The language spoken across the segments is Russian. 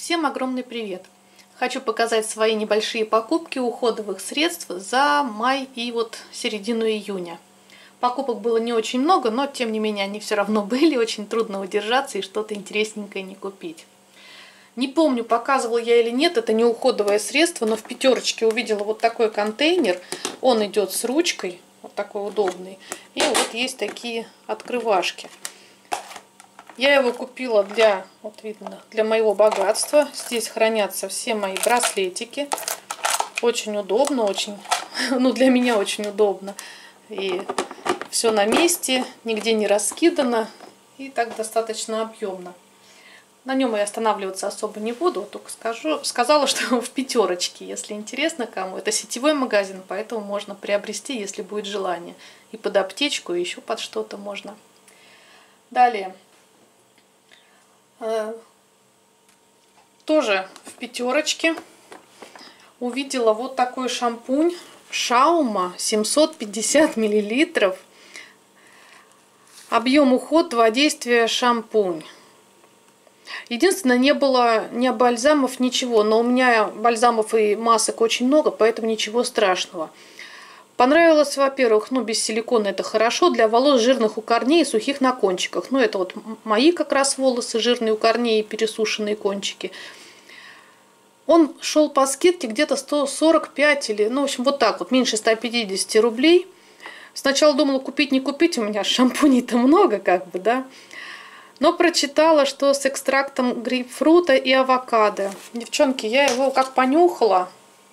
Всем огромный привет! Хочу показать свои небольшие покупки уходовых средств за май и вот середину июня. Покупок было не очень много, но тем не менее они все равно были. Очень трудно удержаться и что-то интересненькое не купить. Не помню, показывала я или нет, это не уходовое средство, но в Пятерочке увидела вот такой контейнер. Он идет с ручкой, вот такой удобный. И вот есть такие открывашки. Я его купила для, вот видно, для моего богатства. Здесь хранятся все мои браслетики. Очень удобно, очень, ну для меня очень удобно. И все на месте, нигде не раскидано. И так достаточно объемно. На нем я останавливаться особо не буду, только сказала, что в Пятерочке, если интересно кому. Это сетевой магазин, поэтому можно приобрести, если будет желание. И под аптечку, и еще под что-то можно. Далее. Тоже в Пятерочке увидела вот такой шампунь Шаума 750 мл. Объем уход, 2 действия, шампунь. Единственное, не было ни бальзамов, ничего. Но у меня бальзамов и масок очень много, поэтому ничего страшного. Понравилось, во-первых, без силикона это хорошо. Для волос жирных у корней и сухих на кончиках. Это вот мои как раз волосы жирные у корней и пересушенные кончики. Он шел по скидке где-то 145 или, в общем, вот так вот, меньше 150 рублей. Сначала думала купить, не купить, у меня шампуней-то много, да. Но прочитала, что с экстрактом грейпфрута и авокадо. Девчонки, я его как понюхала,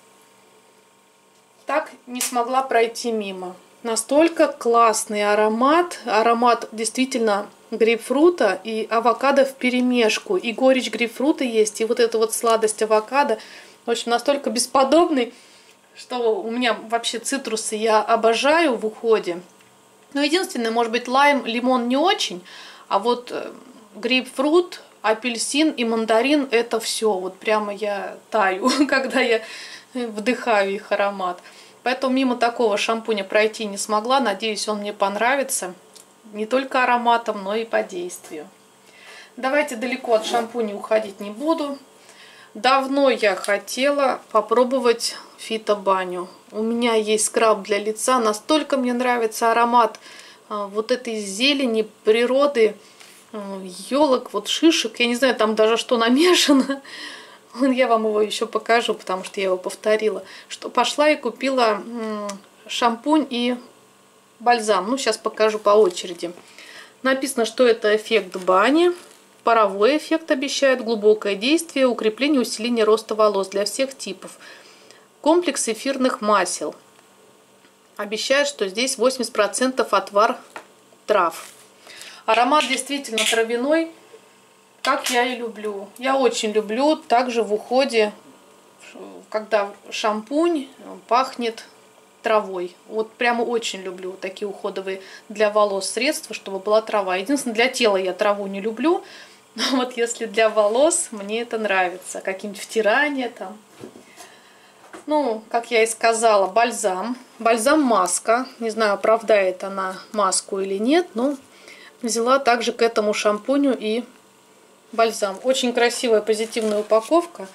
так не смогла пройти мимо. Настолько классный аромат. Аромат действительно грейпфрута и авокадо вперемешку. И горечь грейпфрута есть, и вот эта вот сладость авокадо. В общем, настолько бесподобный, что у меня вообще цитрусы я обожаю в уходе. Но единственное, может быть, лайм, лимон не очень. А вот грейпфрут, апельсин и мандарин — это все. Вот прямо я таю, когда я вдыхаю их аромат. Поэтому мимо такого шампуня пройти не смогла. Надеюсь, он мне понравится. Не только ароматом, но и по действию. Давайте далеко от шампуня уходить не буду. Давно я хотела попробовать фитобаню. У меня есть скраб для лица. Настолько мне нравится аромат вот этой зелени, природы, елок, вот шишек. Я не знаю, там даже что намешано. Я вам его еще покажу, потому что я его повторила. Что пошла и купила шампунь и бальзам. Сейчас покажу по очереди. Написано, что это эффект бани. Паровой эффект обещает, глубокое действие, укрепление, усиление роста волос для всех типов. Комплекс эфирных масел. Обещает, что здесь 80% отвар трав. Аромат действительно травяной, как я и люблю. Я очень люблю также в уходе, когда шампунь пахнет травой. Вот прямо очень люблю такие уходовые для волос средства, чтобы была трава. Единственное, для тела я траву не люблю. Но вот если для волос, мне это нравится. Какие-нибудь втирания там. Как я и сказала, бальзам. Бальзам-маска. Не знаю, оправдает она маску или нет, но взяла также к этому шампуню и бальзам. Очень красивая, позитивная упаковка.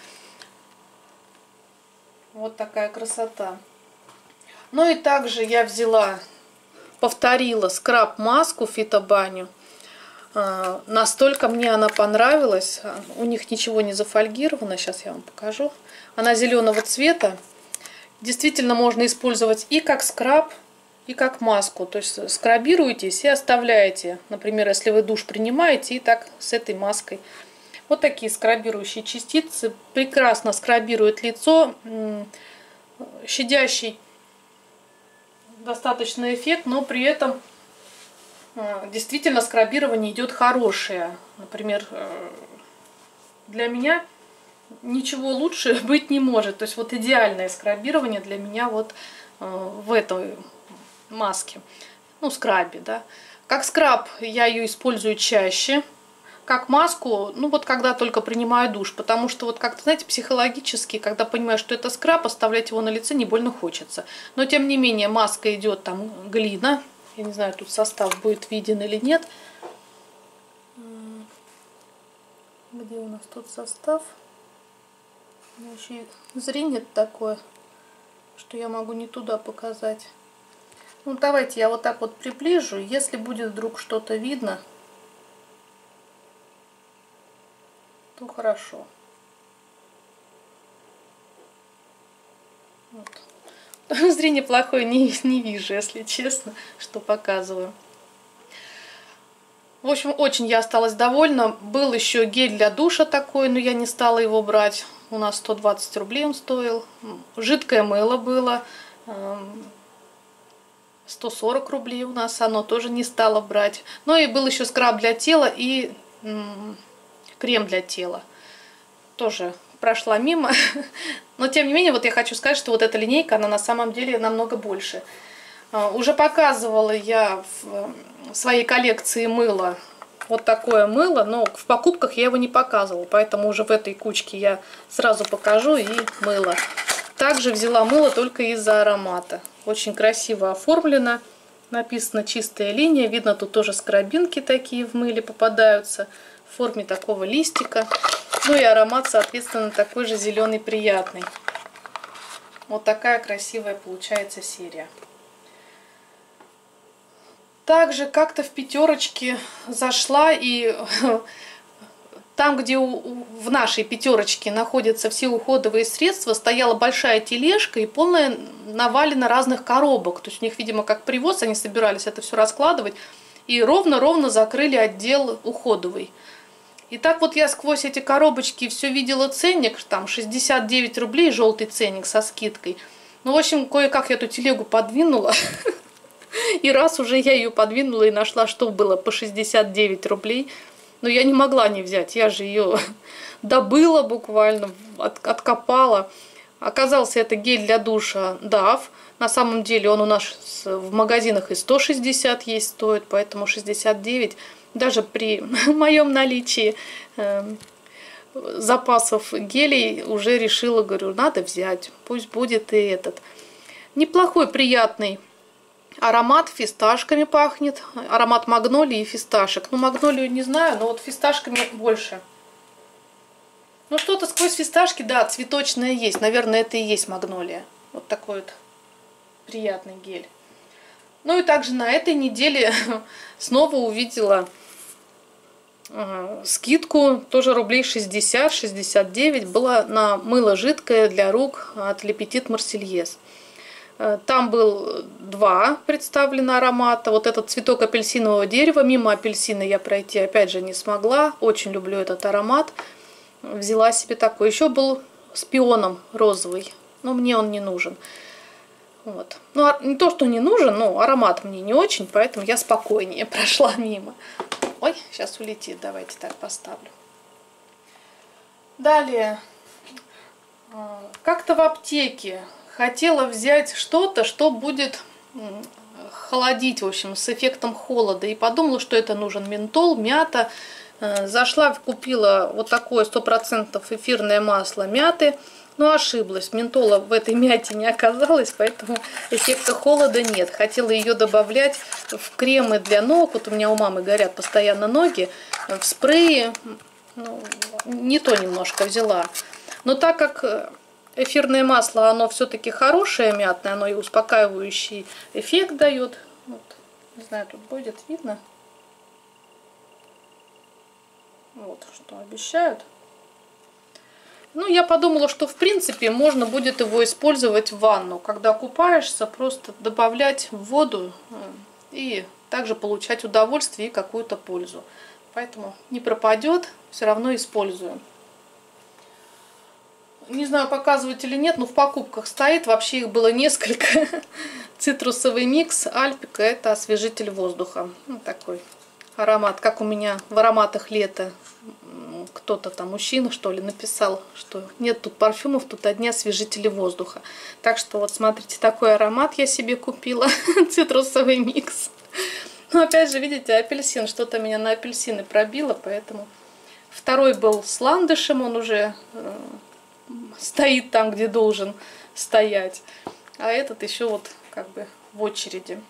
Вот такая красота. И также я повторила скраб-маску фитобаню. Настолько мне она понравилась. У них ничего не зафольгировано. Сейчас я вам покажу. Она зеленого цвета. Действительно можно использовать и как скраб, и как маску. То есть скрабируетесь и оставляете. Например, если вы душ принимаете, и так с этой маской. Вот такие скрабирующие частицы. Прекрасно скрабирует лицо. Щадящий достаточно эффект, но при этом действительно скрабирование идет хорошее. Например, для меня ничего лучше быть не может. То есть вот идеальное скрабирование для меня вот в этой маске. Скрабе, да. Как скраб я ее использую чаще. Как маску, когда только принимаю душ. Потому что вот как-то, знаете, психологически, когда понимаешь, что это скраб, оставлять его на лице не больно хочется. Но тем не менее маска идет там глина. Я не знаю, тут состав будет виден или нет. Где у нас тут состав? Еще и зрение такое, что я могу не туда показать. Ну, давайте я вот так вот приближу. Если будет вдруг что-то видно, то хорошо. Вот. Зрение плохое не вижу, если честно, что показываю. В общем, очень я осталась довольна. Был еще гель для душа такой, но я не стала его брать. У нас 120 рублей он стоил. Жидкое мыло было. 140 рублей у нас, оно тоже не стала брать. Ну и был еще скраб для тела и крем для тела. Тоже прошла мимо. Но тем не менее, вот я хочу сказать, что вот эта линейка, она на самом деле намного больше. Уже показывала я в своей коллекции мыла вот такое мыло, но в покупках я его не показывала, поэтому уже в этой кучке я сразу покажу и мыло. Также взяла мыло только из-за аромата. Очень красиво оформлено, написано чистая линия, видно тут тоже скрабинки такие в мыле попадаются в форме такого листика. Ну и аромат, соответственно, такой же зеленый приятный. Вот такая красивая получается серия. Также как-то в пятерочке зашла, и там, где в нашей пятерочке находятся все уходовые средства, стояла большая тележка и полная навалена разных коробок. То есть у них, видимо, как привоз, они собирались это все раскладывать. И ровно-ровно закрыли отдел уходовый. И так вот я сквозь эти коробочки все видела ценник, там 69 рублей, желтый ценник со скидкой. Ну, в общем, кое-как я эту телегу подвинула. И раз уже я ее подвинула и нашла, что было по 69 рублей, но я не могла не взять, я же ее добыла буквально, откопала. Оказался это гель для душа Dove. На самом деле он у нас в магазинах и 160 есть стоит, поэтому 69. Даже при моем наличии запасов гелей уже решила, говорю, надо взять, пусть будет и этот. Неплохой, приятный аромат, фисташками пахнет. Аромат магнолии и фисташек. Ну, магнолию не знаю, но вот фисташками больше. Ну, что-то сквозь фисташки, да, цветочное есть. Наверное, это и есть магнолия. Вот такой вот приятный гель. Ну и также на этой неделе снова увидела скидку. Тоже рублей 60-69. Была на мыло жидкое для рук от Le Petit Marseillais. Там был два представлено аромата. Вот этот цветок апельсинового дерева. Мимо апельсина я пройти опять же не смогла. Очень люблю этот аромат. Взяла себе такой. Еще был с пионом розовый. Но мне он не нужен. Вот. Ну, не то, что не нужен, но аромат мне не очень. Поэтому я спокойнее прошла мимо. Ой, сейчас улетит. Давайте так поставлю. Далее. Как-то в аптеке хотела взять что-то, что будет холодить, в общем, с эффектом холода. И подумала, что это нужен ментол, мята. Зашла, купила вот такое 100% эфирное масло мяты. Но ошиблась. Ментола в этой мяте не оказалось, поэтому эффекта холода нет. Хотела ее добавлять в кремы для ног. Вот у меня у мамы горят постоянно ноги. В спрее. Ну, не то немножко взяла. Но так как эфирное масло, оно все-таки хорошее мятное, оно и успокаивающий эффект дает. Вот. Не знаю, тут будет видно. Вот что обещают. Ну, я подумала, что в принципе можно будет его использовать в ванну. Когда купаешься, просто добавлять в воду и также получать удовольствие и какую-то пользу. Поэтому не пропадет, все равно использую. Не знаю, показывать или нет, но в покупках стоит. Вообще их было несколько. Цитрусовый микс Альпика. Это освежитель воздуха. Ну, такой аромат, как у меня в ароматах лета. Кто-то там, мужчина что ли, написал, что нет тут парфюмов, тут одни освежители воздуха. Так что вот смотрите, такой аромат я себе купила. Цитрусовый микс. Но опять же, видите, апельсин. Что-то меня на апельсины пробило, поэтому... Второй был с ландышем, он уже... стоит там, где должен стоять. А этот еще вот как бы в очереди.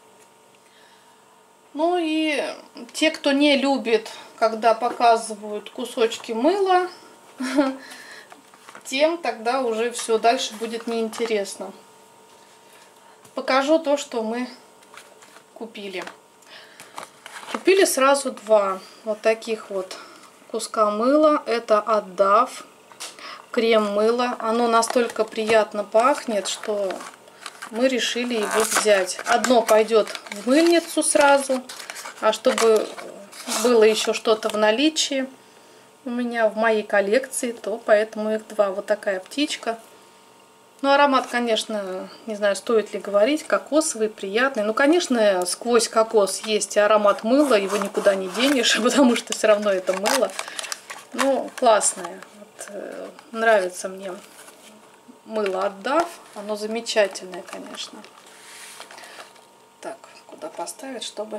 Ну и те, кто не любит, когда показывают кусочки мыла, тем, тогда уже все дальше будет неинтересно. Покажу то, что мы купили. Купили сразу два вот таких вот куска мыла. Это от Dove крем мыло. Оно настолько приятно пахнет, что мы решили его взять. Одно пойдет в мыльницу сразу, а чтобы было еще что-то в наличии у меня в моей коллекции, то поэтому их два. Вот такая птичка. Ну, аромат, конечно, не знаю, стоит ли говорить, кокосовый, приятный. Ну, конечно, сквозь кокос есть и аромат мыла, его никуда не денешь, потому что все равно это мыло. Ну, классное. Вот, нравится мне мыло от Dove. Оно замечательное, конечно. Так, куда поставить, чтобы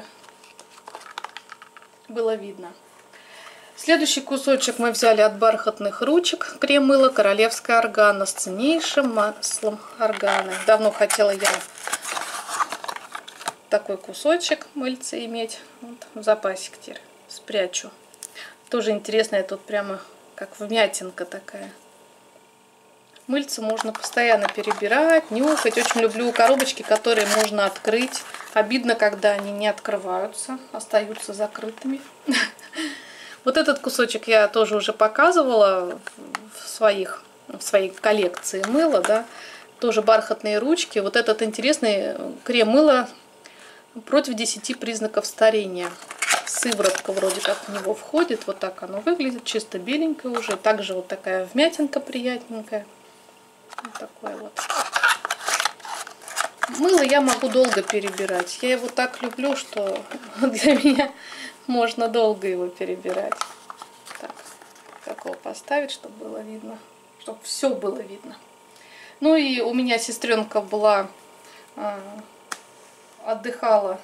было видно. Следующий кусочек мы взяли от бархатных ручек. Крем-мыло королевская органа с ценнейшим маслом органы. Давно хотела я такой кусочек мыльца иметь. Вот, в запасик теперь спрячу. Тоже интересная, тут прямо как вмятинка такая. Мыльца можно постоянно перебирать, нюхать. Очень люблю коробочки, которые можно открыть. Обидно, когда они не открываются, остаются закрытыми. Вот этот кусочек я тоже уже показывала в своей коллекции мыла, да, тоже бархатные ручки. Вот этот интересный крем мыла против 10 признаков старения. Сыворотка вроде как в него входит, вот так оно выглядит, чисто беленькое уже. Также вот такая вмятинка приятненькая. Вот такое вот. Мыло я могу долго перебирать. Я его так люблю, что для меня можно долго его перебирать. Так, как его поставить, чтобы было видно, чтобы все было видно. Ну и у меня сестренка была, отдыхала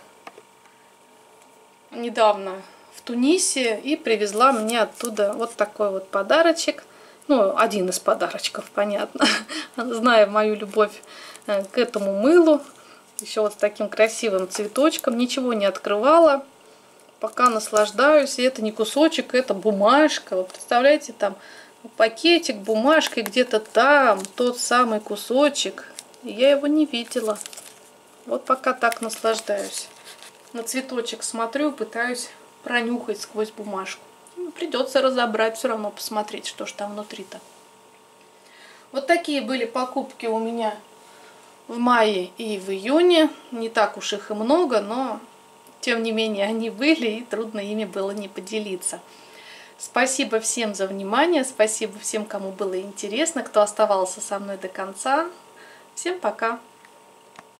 недавно в Тунисе и привезла мне оттуда вот такой вот подарочек. Ну, один из подарочков, понятно. Зная мою любовь к этому мылу. Еще вот с таким красивым цветочком. Ничего не открывала. Пока наслаждаюсь. И это не кусочек, это бумажка. Вот представляете, там пакетик, бумажка, и где-то там тот самый кусочек. И я его не видела. Вот пока так наслаждаюсь. На цветочек смотрю, пытаюсь пронюхать сквозь бумажку. Придется разобрать, все равно посмотреть, что ж там внутри-то. Вот такие были покупки у меня в мае и в июне. Не так уж их и много, но тем не менее они были, и трудно ими было не поделиться. Спасибо всем за внимание, спасибо всем, кому было интересно, кто оставался со мной до конца. Всем пока!